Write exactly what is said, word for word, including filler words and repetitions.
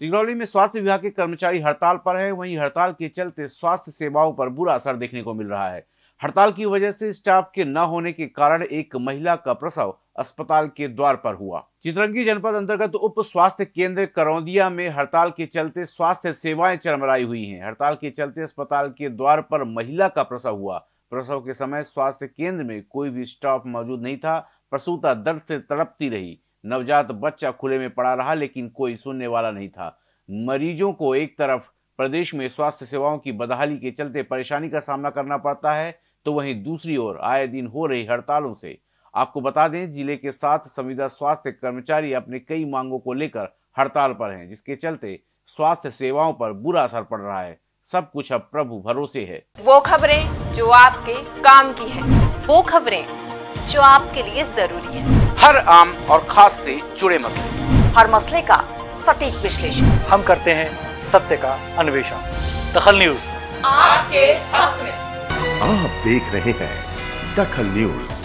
सिंगरौली में स्वास्थ्य विभाग के कर्मचारी हड़ताल पर हैं। वहीं हड़ताल के चलते स्वास्थ्य सेवाओं पर बुरा असर देखने को मिल रहा है। हड़ताल की वजह से स्टाफ के न होने के कारण एक महिला का प्रसव अस्पताल के द्वार पर हुआ। चितरंगी जनपद अंतर्गत उप स्वास्थ्य केंद्र करौंदिया में हड़ताल के चलते स्वास्थ्य सेवाएं चरमराई हुई हैं। हड़ताल के चलते अस्पताल के द्वार पर महिला का प्रसव हुआ। प्रसव के समय स्वास्थ्य केंद्र में कोई भी स्टाफ मौजूद नहीं था। प्रसूता दर्द से तड़पती रही। नवजात बच्चा खुले में पड़ा रहा, लेकिन कोई सुनने वाला नहीं था। मरीजों को एक तरफ प्रदेश में स्वास्थ्य सेवाओं की बदहाली के चलते परेशानी का सामना करना पड़ता है, तो वहीं दूसरी ओर आए दिन हो रही हड़तालों से आपको बता दें, जिले के सात संविदा स्वास्थ्य कर्मचारी अपने कई मांगों को लेकर हड़ताल पर हैं, जिसके चलते स्वास्थ्य सेवाओं पर बुरा असर पड़ रहा है। सब कुछ अब प्रभु भरोसे है। वो खबरें जो आपके काम की है, वो खबरें जो आपके लिए जरूरी है, हर आम और खास से जुड़े मसले, हर मसले का सटीक विश्लेषण हम करते हैं सत्य का अन्वेषण। दखल न्यूज आपके हक में। आप देख रहे हैं दखल न्यूज।